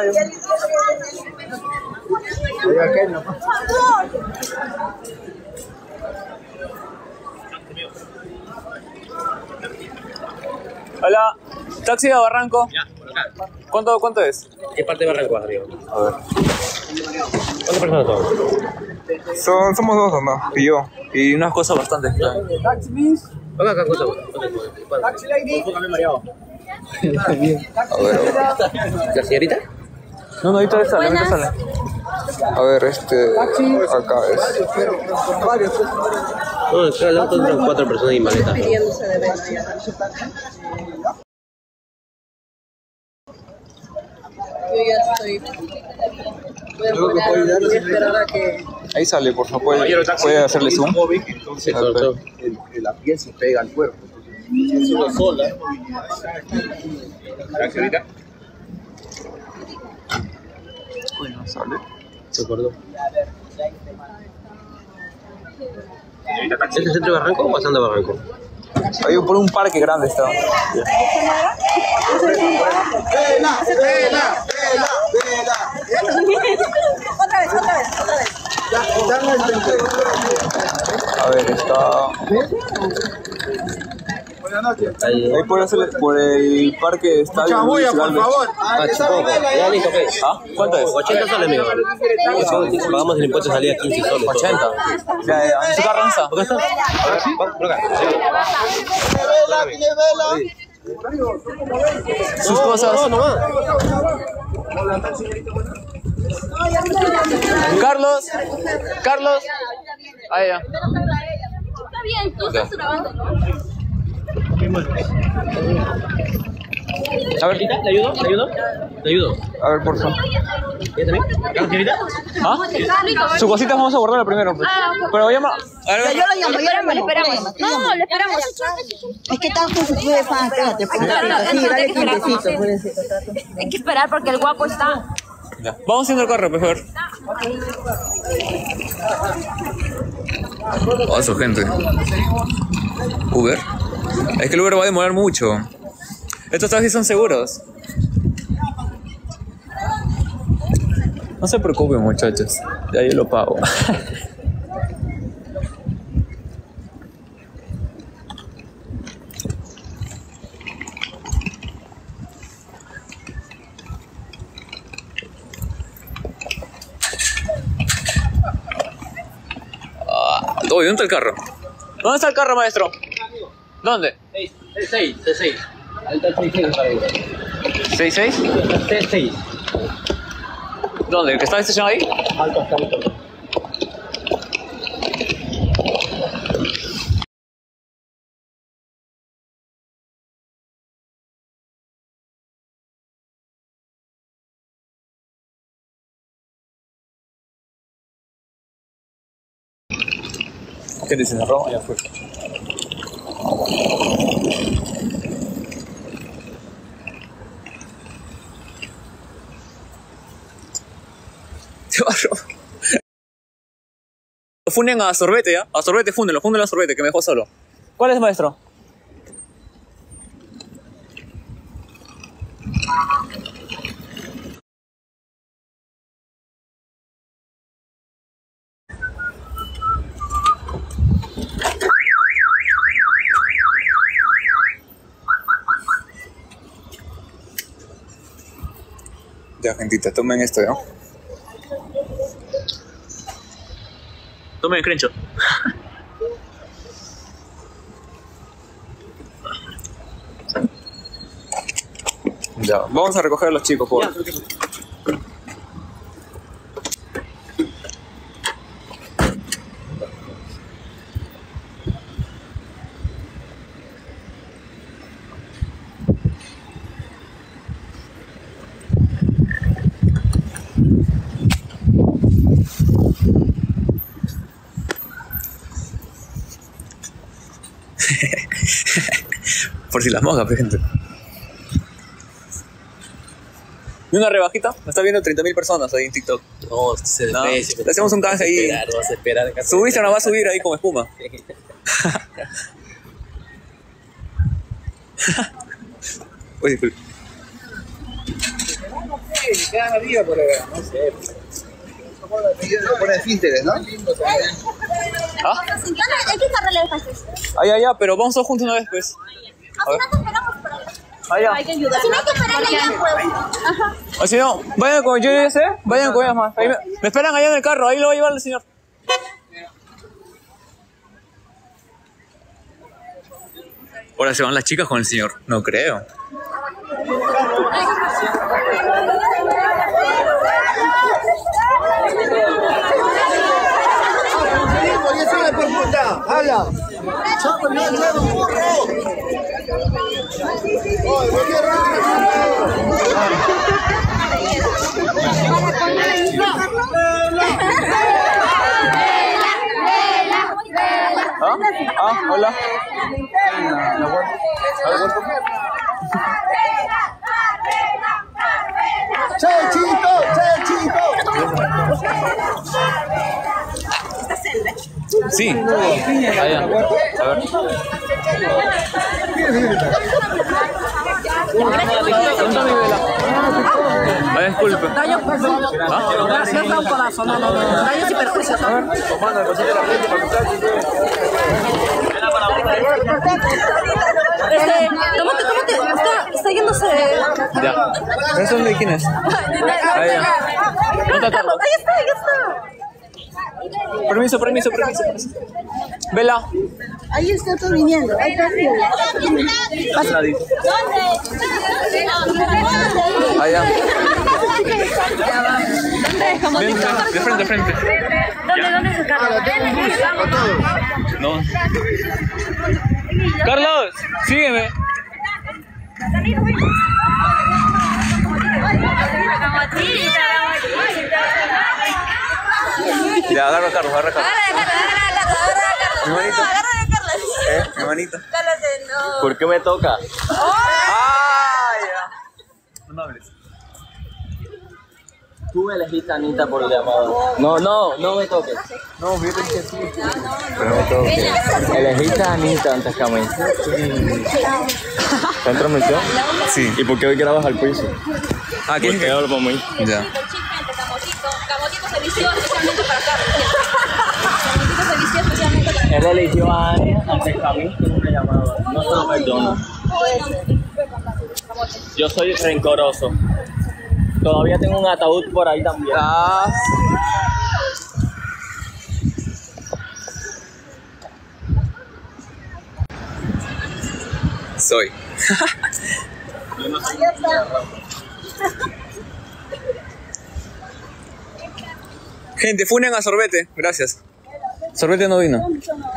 Hola, taxi de Barranco. Ya, por acá. ¿Cuánto, cuánto es? ¿Qué parte de Barranco, amigo? A ver. ¿Cuántas personas son? Son, somos dos nomás, y yo. Y unas cosas bastante extrañas. Acá, acá, cosa. Taxi lady. Enfócame mareado. A ver, a ver. ¿La señorita? No, no, ahorita sale, ahorita sale. A ver, este. Acá es. No, acá al auto entran cuatro personas y maleta. Yo ya estoy. Voy a poner, voy a esperar a que. Ahí sale, por favor. ¿Puede, puede hacerle zoom? Sí, todo, todo. La piel se pega al cuerpo. Es una sola. ¿La señorita? Uy, no sale. Se acordó. ¿Es el centro de Barranco o pasando a Barranco? Ahí por un parque grande está. Vela, vela, vela, vela. Otra vez, otra vez, otra vez. A ver, está. Buenas noches. Ahí, Ahí por, hacerle, por el parque está. Mucha bulla, por favor. Ah, chico, ya listo, ¿qué? ¿Ah? ¿Cuánto es? ochenta soles, amigo. Pagamos el impuesto de salida quince soles. ochenta. Ya, ya. ¿En su carro no está? ¿Por qué está? Por acá. Sus cosas. No, no, nomás. Carlos. Carlos. Ahí ya. Está bien, tú estás grabando, ¿no? A ver, ¿Le ayudo? ¿Le ayudo? ¿Le ayudo? a ver, por favor. ¿Ya también? ¿La señorita? ¿Ah? Su cosita vamos a guardarla primero. Pues. Pero llama. A ver, Yo lo llamo, yo lo llamo. Le esperamos. No, le esperamos. Es que tanto se puede fan, espérate, pobrecito. Sí, dale tiempecito, pobrecito. Hay que esperar porque el guapo está. ya. Vamos haciendo el carro, por favor. Oh, eso, gente. Uber. Es que el Uber va a demorar mucho. Estos taxis son seguros. No se preocupen, muchachos. Ya yo lo pago. Ah, ¿dónde está el carro? ¿Dónde está el carro, maestro? ¿Dónde? seis, seis, seis. Ahí está el seis seis para arriba. ¿seis seis? seis seis. ¿Dónde? ¿El que está estacionado ahí? Alto, hasta alto. ¿Qué te cerró? Ya fue. Te barro. Funden a Sorbete, ¿ya? A Sorbete, fúndenlo, fúndenlo a Sorbete, que me dejó solo. ¿Cuál es, maestro? Ya, gentita, tomen esto, ¿ya? Tomen el screenshot. Ya, vamos a recoger a los chicos, por favor. Por si las moscas, gente. ¿Y una rebajita? Me está viendo treinta mil personas ahí en TikTok. No, se No, desprecia. le hacemos un canje ahí. No vas a esperar. Subiste o no va a subir ahí como espuma. Oye, disculpe. Sí, quedan arriba por ahí. No sé. Lo ponen finteres, ¿no? ¿Ah? ¿En qué carrera le pasas? Ah, ya, ya, pero vamos todos juntos una vez, pues. A ver. Ah, ya. Hay que ayudar. Si no hay que esperar allá, pues. Ajá. O si no, vayan con yo ya sé, vayan con ellas más. Ahí me, me esperan allá en el carro, ahí lo va a llevar el señor. Ahora se van las chicas con el señor. No creo. ¡Hala! ¿Ah? Ah, hola. ¡Chechito! ¡Chechito! Sí. Allá. A ver. Ay, disculpe. Daño, ¿Ah? gracias a un corazón, no, no, no. Daños y perjuicios. A ver. Este, tómate, tómate. Está, está yéndose. Ya. ¿Eso es de quién es? Ahí ya. ¿Dónde está Carlos? Ahí está, ahí está. Permiso, permiso, permiso, permiso. Vela. Ahí está todo viniendo. Ahí está. Allá. Ven, ven, de frente, de frente. ¿Dónde, dónde es el carro? No. Carlos, sígueme. Ya, agarra a Carlos, agarra a Carlos. Mi manito. ¿Eh? Mi manito. ¿Por qué me toca? ¡Ah, ya! No me hables. Tú elegiste a Anita por el llamado. No, no, no me toques. No, fíjate que sí. Pero me toque. Elegiste a Anita antes que a mí. ¿Está en transmisión? Sí. ¿Y por qué hoy grabas al piso? Ah, ¿qué? Porque hablo para mí. Ya. Camotito se vistió especialmente para Carlos. Camotito se vistió especialmente para Carlos. Él eligió a Ania antes que a mí, que no me llamaba. No se lo perdono. Yo soy rencoroso. Todavía tengo un ataúd por ahí también. Ah. Soy. Gente, funen a Sorbete. Gracias. Sorbete no vino.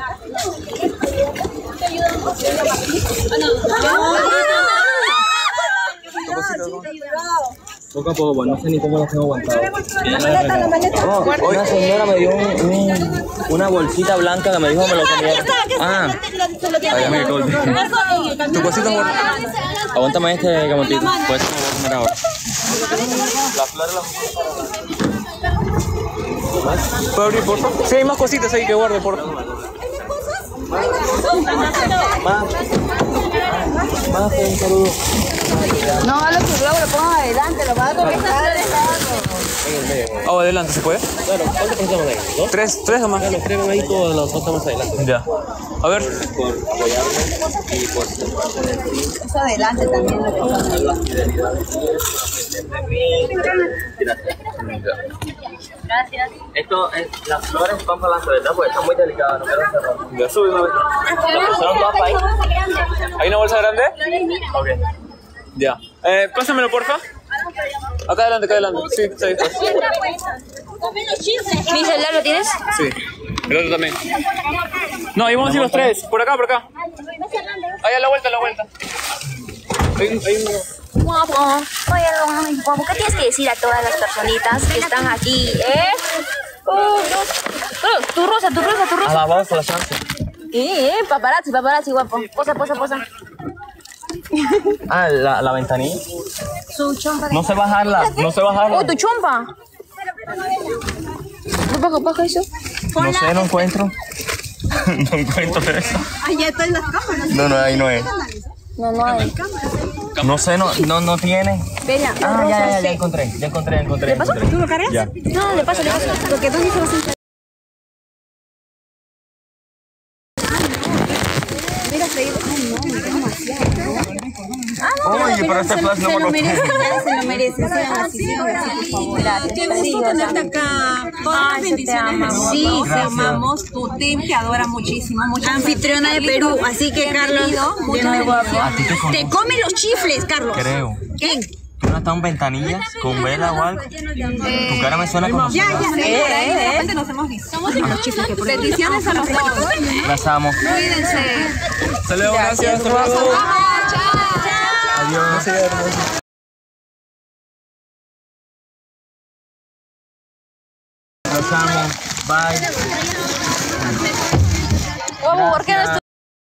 Poco a poco, pues, no sé ni cómo lo tengo aguantado. Oh, una señora me dio un, un, una bolsita blanca que me dijo que me lo comiera. Ah, Tu cosito, amor. aguántame este camotito. Pues me voy a comer ahora. La flor la... ¿Puedo abrir, por favor? Sí, hay más cositas ahí que guarde, por favor. Más. Más, un saludo. No, a lo que luego lo pongan adelante, lo van a conectar. Oh, adelante, ¿se puede? Claro, ¿cuántos pensamos ahí? ¿Dos? ¿Tres? ¿Tres o más? Los tres van ahí, todos los dos estamos adelante. Ya. A ver. Por apoyarme y por ser parte de ti. Eso adelante también. La fidelidad de ti. Gracias. Gracias. Esto, es, las flores van para adelante, ¿verdad? Porque están muy delicadas, no quedan cerradas. Ya sube una vez. ¿Son todas para ahí? ¿Hay una bolsa grande? Ok. Ya. Eh, pásamelo, porfa. Acá adelante, acá adelante. Sí, está ahí. ¿Mi celular lo tienes? Sí. El otro también. No, ahí vamos a ir los tres. Por acá, por acá. Ahí a la vuelta, a la vuelta. Hay un... Hay un... Guapo. Oye, ay, guapo, ¿qué tienes que decir a todas las personitas que están aquí, eh? Oh, oh, tu rosa, tu rosa, tu A rosa. la voz, a la chance. Eh, eh, paparazzi, paparazzi, guapo. Posa, posa, posa. Ah, la, la ventanilla. Su chompa. No sé bajarla, no sé bajarla. Oh, tu chompa. Baja, baja eso. No sé, no encuentro. No encuentro eso. Ahí ya están las cámaras. No, no, ahí no es. No, no hay. No sé, no, no, no tiene. Vela, Ah, ya, ya, ya encontré, ya encontré, ya encontré. ¿Le pasó? encontré. ¿Tú lo cargas? Ya. No, le paso, le paso. Porque ¿dónde se va a sentar? Mira, traído. Ay, no, me queda demasiado. Ah, no, Oye, pero este plus no me lo merece, se lo merece. Sea así, por favor. Qué gusto tenerte acá. Todas las bendiciones. Sí, te amamos. Tu team te adora muchísimo. Muchas Anfitriona de Perú, así que Carlos, muchas A ti te te conozco, come los chifles, Carlos. creo. ¿Quién? ¿Tú no estás en ventanillas con vela o algo? Tu cara me suena como... Ya, ya, Sí, eh, por ahí, de eh. repente nos hemos visto. Somos Los chifles que por bendiciones a los dos. Las amo. Cuídense. Saludos, gracias. Hasta luego. Adiós. Los amo. Bye. Oh, ¿por qué no estu-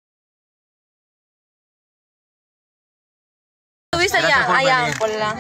estuviste allá? Gracias por Allá, venir. por la...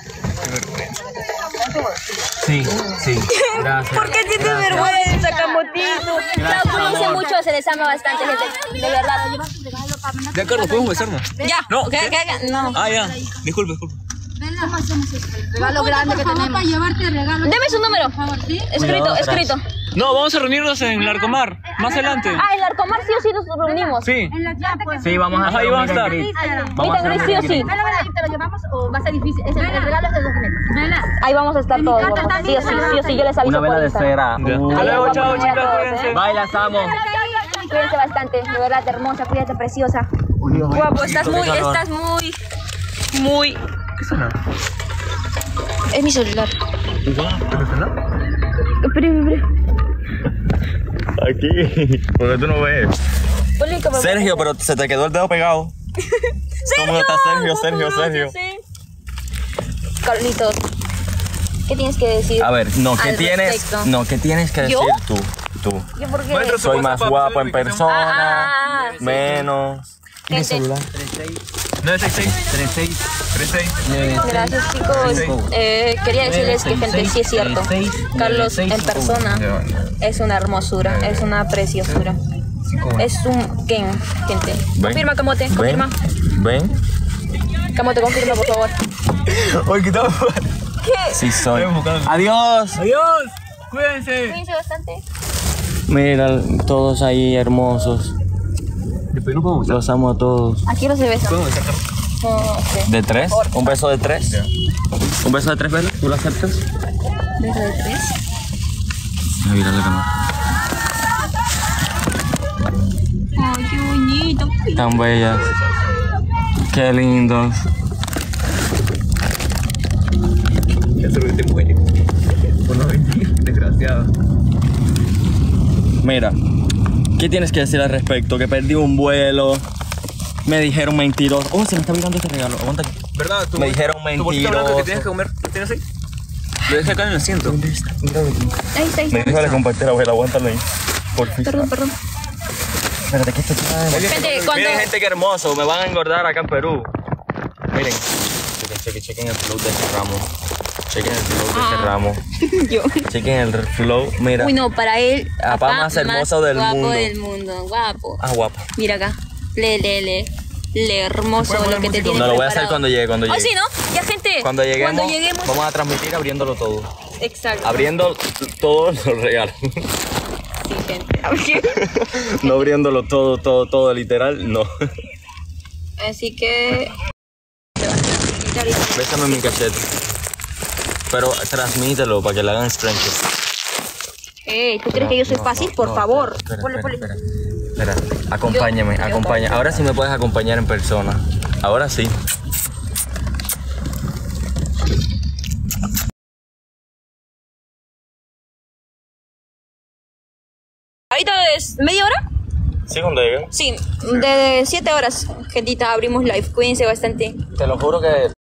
Sí, sí. Gracias. ¿Por qué tienes vergüenza, Camotito? Gracias, No, cuídense amor. mucho, se les ama bastante, gente. De verdad. Ya, Carlos, ¿podemos besarnos? Ya, No, ¿qué, ¿qué? qué, qué? No. Ah, ya. Disculpe, disculpe. regalo grande que tenemos. Para llevarte regalo. Deme su número. Escrito, Cuidado, escrito. No, vamos a reunirnos en Larcomar, más adelante. Ah, el Arcomar sí o sí nos reunimos. Sí. Sí, vamos a Ajá, hacer ahí un van a meet and estar. greet. Vamos a hacer un Meet and meet and greet, sí o greet. ¿Te lo llevamos o va a ser difícil? Es el, el regalo es de dos meses. Ahí vamos a estar todos. gordo. Sí o sí, sí o sí, yo les aviso Una vela por de Instagram. cera. Ya. Uh. Hasta luego, Ahí chao, vamos a chicas, todos, cuídense. ¿eh? Bye, las amo. Cuídense bastante, de verdad, hermosa, cuídate, preciosa. Guapo, estás muy, estás muy, muy... ¿Qué suena? Es mi celular. ¿Tu celular? Espera, espera. Aquí, porque tú no ves. Ponle el cámara. Sergio, pero se te quedó el dedo pegado. ¿Cómo está Sergio, Sergio, Sergio? Carlitos, ¿qué tienes que decir? A ver, no, ¿qué al tienes? respecto? No, ¿qué tienes que decir ¿Yo? tú? Tú. ¿Yo por qué? Maestro, Soy más guapo en persona, Ah, sí, menos. Gente, nueve seis seis. tres seis. tres seis. gracias chicos. Eh, quería decirles que gente, sí es cierto. Carlos en persona es una hermosura, es una preciosura. Es un Ken, gente. Ven. Confirma, Camote, Ven, confirma. ven. Camote, confirma, por favor. Oye, ¿qué tal? ¿Qué? Sí soy. Estoy buscando. Adiós. Adiós. Cuídense. Cuídense bastante. Mira, todos ahí hermosos. Después no podemos besar. Los amo a todos. Aquí no se besa. Podemos besar. No sé. ¿De tres? ¿Un beso de tres? ¿Un beso de tres, Bella? ¿Tú lo aceptas? ¿Beso de tres? Mira la cámara. Ay, qué bonito. Tan bellas. Qué lindos. Ya se lo te muere. Por no venir, desgraciado. Mira, ¿qué tienes que decir al respecto? Que perdí un vuelo. Me dijeron mentiroso. Oh, se me está olvidando este regalo. Aguanta aquí. ¿Verdad? Tu, Me dijeron tu bolsita blanca que mentiroso. tienes que comer. ¿Lo tienes ahí? Lo dejé acá en el asiento. Ahí está, ahí Me está. dijo la compañera, abuela, aguántalo ahí. Por fin. Perdón, perdón. Espérate, que esto está... Gente, cuando... Miren, gente, qué hermoso. Me van a engordar acá en Perú. Miren. Chequen, chequen, chequen el flow de este ramo. Chequen el flow de este ramo. Yo. Chequen el flow. Mira. Uy, no, para él. Papá más hermoso del guapo mundo. del mundo, guapo. Ah, guapo. Mira acá. Le, le, le. Le hermoso lo que te tiene No, lo voy a hacer preparado. cuando llegue, cuando Oh, llegue. sí, ¿no? Ya, gente. Cuando lleguemos, Cuando lleguemos. vamos a transmitir abriéndolo todo. Exacto. Abriendo todos los regalos. Sí, gente. No abriéndolo todo, todo, todo, literal, no. Así que... Bésame mi cachete. Pero transmítelo para que le hagan stretches. Eh, ¿tú crees que yo soy No, fácil? no, Por no, favor. espera, Ponle, espera, ponle. espera, espera. Acompáñame, Yo- yo acompáñame. también. Ahora sí me puedes acompañar en persona. Ahora sí. Ahorita es media hora. ¿Sí cuando llegue? Sí, de siete horas, gentita, abrimos live. Cuídense bastante. Te lo juro que